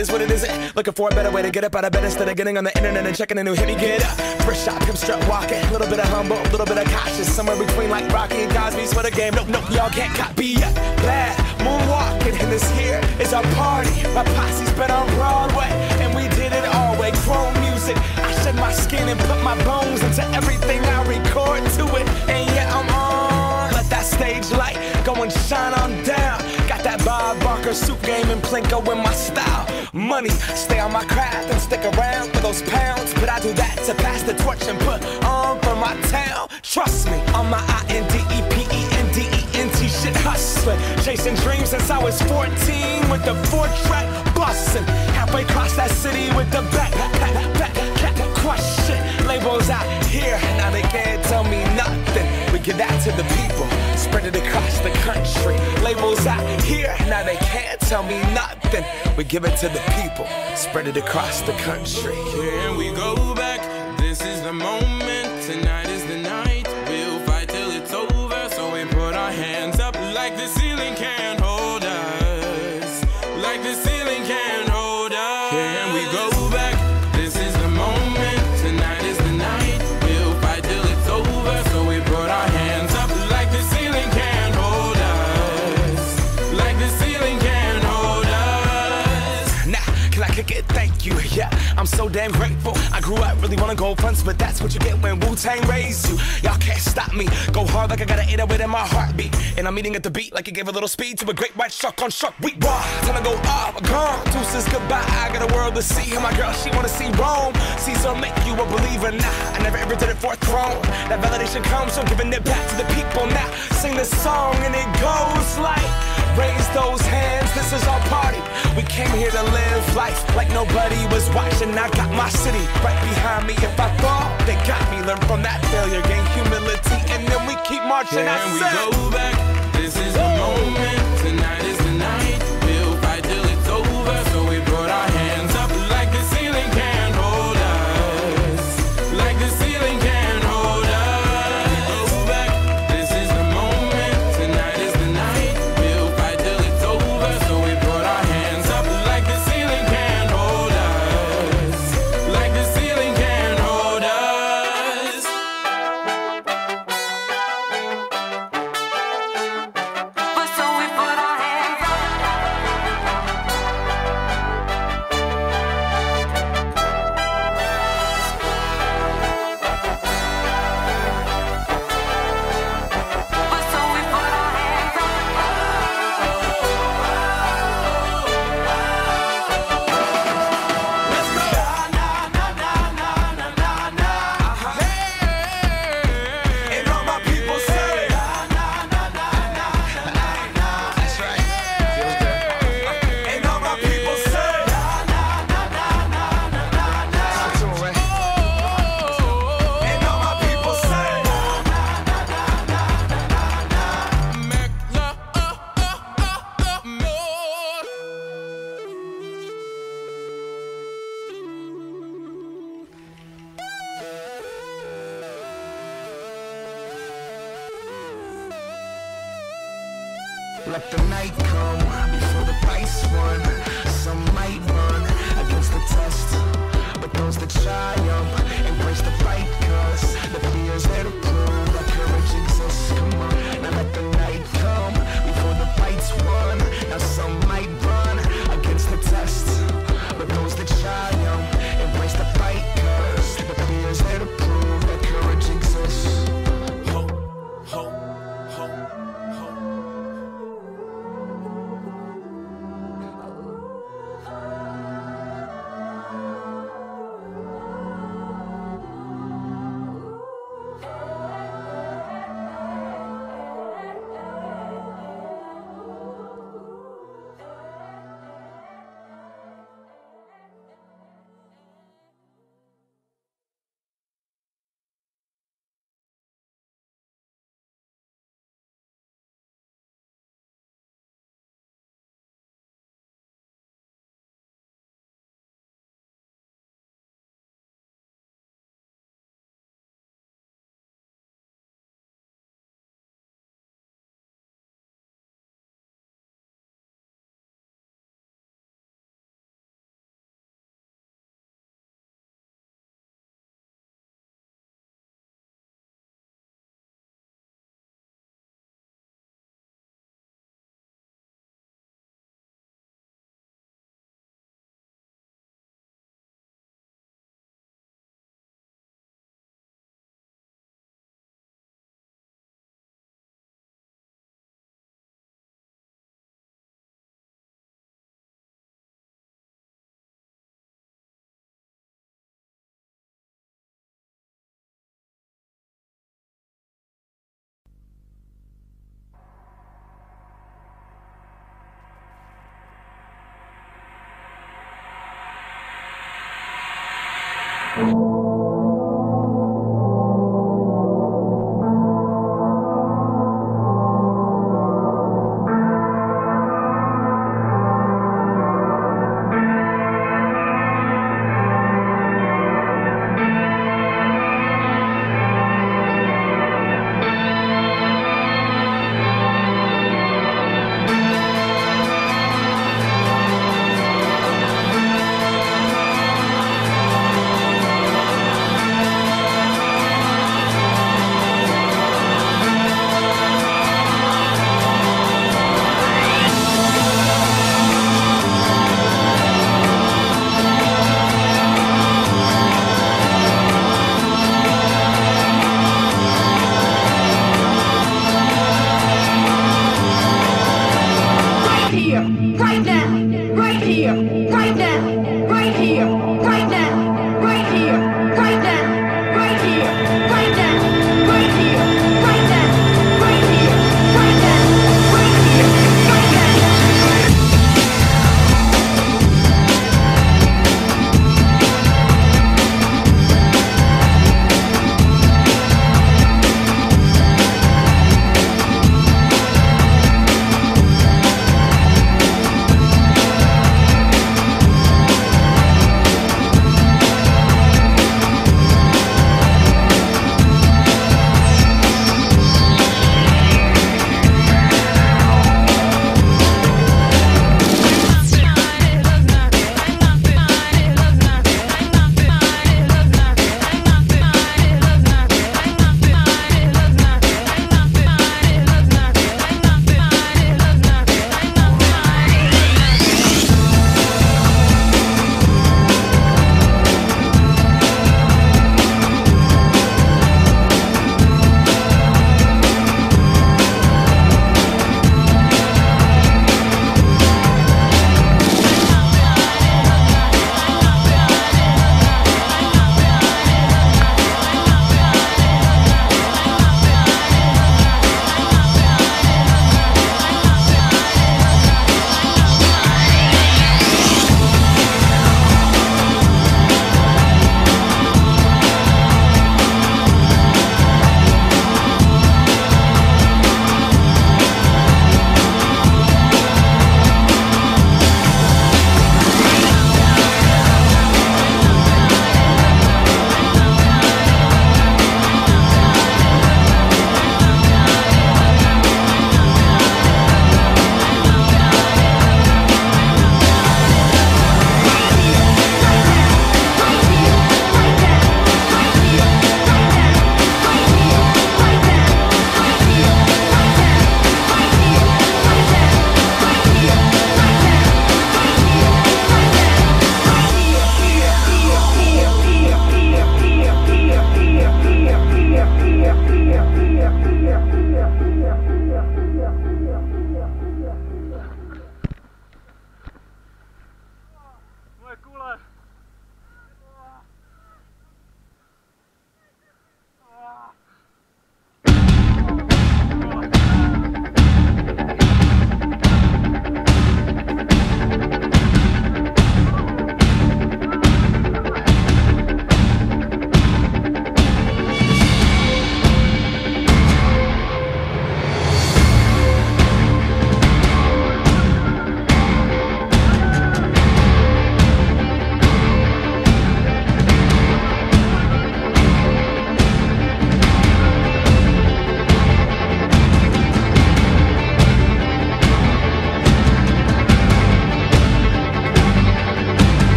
is what it isn't. Looking for a better way to get up out of bed instead of getting on the internet and checking a new hit me. Get up, first shot, pimp strut walking. A little bit of humble, a little bit of cautious. Somewhere between like Rocky and Cosby's for the game. Nope, nope, y'all can't copy yet. Bad moonwalking, and this here is our party. My posse's been on Broadway, and we did it all way. Chrome music, I shed my skin and put my bones into everything I record to it. And yeah, I'm on. Let that stage light go and shine on down. Got that Bob Barker suit game and Plinko in my style. Money, stay on my craft and stick around for those pounds. But I do that to pass the torch and put on for my town. Trust me, on my INDEPENDENT shit hustling. Chasing dreams since I was 14 with the 4-track bustin'. Halfway across that city with the back question. Labels out here, now they can't tell me nothing. We give that to the people, spread it across the country. Labels out here, now they can't tell me nothing. We give it to the people, spread it across the country. Here we go back, this is the moment, tonight is the night. We'll fight till it's over, so we put our hands up like the ceiling can't hold us. Like the ceiling can't hold us. Here we go back, this is the moment, tonight is the night. We'll fight till it's over, so we put our hands up like the ceiling can't hold us. Like the ceiling can't hold us. Now, can I kick it? Thank you, yeah, I'm so damn grateful. I grew up really wanna go fronts, but that's what you get when Wu-Tang raised you. Y'all can't stop me, go hard like I got an 808 in my heartbeat. And I'm eating at the beat like it gave a little speed to a great white shark on Shark Week. Raw, time to go off, gone, deuces goodbye. I got a world to see, and my girl, she wanna see Rome. Caesar make you a believer, nah, I never ever did it for a throne. That validation comes from giving it back to the people. Now, sing this song and it goes like, raise those hands, this is our party. We came here to live life like nobody was watching. I got my city right behind me. If I fall, they got me. Learn from that failure, gain humility, and then we keep marching. And we go back, this is the moment, tonight is the night. We'll fight till it's over, so we put our hands up like the ceiling can't hold us. Like the ceiling can't hold us. We go back, this is the moment, tonight is the night. We'll fight till it's over, so we put our hands up like the ceiling can't hold us. Like the ceiling can't hold us. So we put our hands up. So we put our hands up. Let's go. And all my people say, that's right. And all my people say, and all my people say, let the night come before the price won. Some might run against the test, but those that triumph embrace the fight, cause the fear's there to prove that courage exists. Come on, now let the night come before the fight's won. Now some might run against the test, but those that triumph embrace the fight, cause the fear's there to prove that courage exists. ho, ho, ho, ho.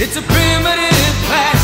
It's a primitive passion.